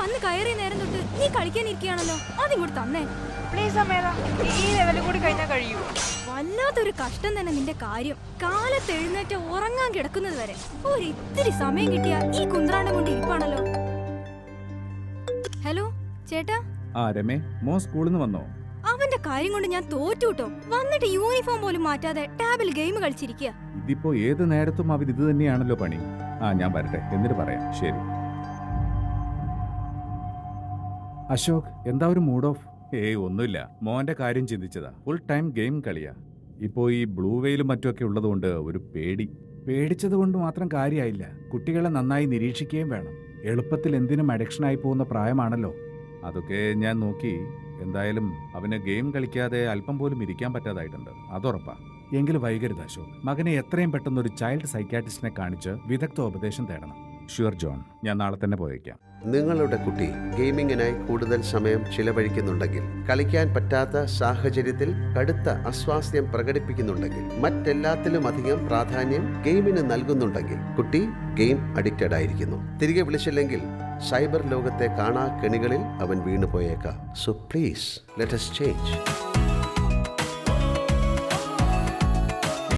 വന്ന് കയറിയ നേരം തൊട്ട് നീ കളിക്കാനിരിക്കുകയാണല്ലോ. അതിങ്ങോട്ട് തന്നേ പ്ലീസ് അമ്മേതാ, ഈ ലെവലും കൂടി കഴിഞ്ഞാൽ കഴിയൂ. വല്ലാത്തൊരു കഷ്ടം തന്നെ നിന്റെ കാര്യം. കാലത്ത് എഴുന്നേറ്റ് ഉറങ്ങാൻ കിടക്കുന്നത് വരെ ഒരിത്തിരി സമയം കിട്ടിയ ഈ കുന്ത്രാണ്ടം കൊണ്ട് ഇരിപ്പാണല്ലോ. ഹലോ ചേട്ടാ. രമേ, മോൻ സ്കൂളിൽ നിന്ന് വന്നോ? അവന്റെ കാര്യം കൊണ്ട് ഞാൻ തോറ്റുട്ടോ. വന്നിട്ട് യൂണിഫോം പോലും മാറ്റാതെ ടാബിൽ ഗെയിം കളിച്ചിരിക്കുക. ഇതിപ്പോ ഏത് നേരത്തും അവർ ഇത് തന്നെയാണല്ലോ പണി. ഞാൻ വരട്ടെ, എന്നിട്ട് പറയാം. ശരി. അശോക്, എന്താ ഒരു മൂഡ് ഓഫ്? ഒന്നുമില്ല, മോന്റെ കാര്യം ചിന്തിച്ചതാ. ഫുൾ ടൈം ഗെയിം കളിയാ. ഇപ്പോ ഈ ബ്ലൂ വെയിലും മറ്റുമൊക്കെ ഉള്ളതുകൊണ്ട് ഒരു പേടി. പേടിച്ചത് കൊണ്ട് മാത്രം കാര്യമായില്ല. കുട്ടികളെ നന്നായി നിരീക്ഷിക്കുകയും വേണം. എളുപ്പത്തിൽ എന്തിനും അഡിക്ഷനായി പോകുന്ന പ്രായമാണല്ലോ. അതൊക്കെ ഞാൻ നോക്കി. എന്തായാലും അവന് ഗെയിം കളിക്കാതെ അല്പം പോലും ഇരിക്കാൻ പറ്റാതായിട്ടുണ്ട്. അതുറപ്പാ. എങ്കിലും വൈകരുത് അശോക്. മകനെ എത്രയും പെട്ടെന്ന് ഒരു ചൈൽഡ് സൈക്യാട്രിസ്റ്റിനെ കാണിച്ച് വിദഗ്ധ ഉപദേശം തേടണം. ഷുവർ ജോൺ, ഞാൻ നാളെ തന്നെ പോയേക്കാം. നിങ്ങളുടെ കുട്ടി ഗെയിമിങ്ങിനായി കൂടുതൽ സമയം ചിലവഴിക്കുന്നുണ്ടെങ്കിൽ, കളിക്കാൻ പറ്റാത്ത സാഹചര്യത്തിൽ കടുത്ത അസ്വാസ്ഥ്യം പ്രകടിപ്പിക്കുന്നുണ്ടെങ്കിൽ, മറ്റെല്ലാത്തിലുമധികം പ്രാധാന്യം ഗെയിമിന് നൽകുന്നുണ്ടെങ്കിൽ, കുട്ടി ഗെയിം അഡിക്റ്റഡ് ആയിരിക്കുന്നു. തിരികെ വിളിച്ചില്ലെങ്കിൽ സൈബർ ലോകത്തെ കാണാ കെണികളിൽ അവൻ വീണുപോയേക്കാം. So please let us change.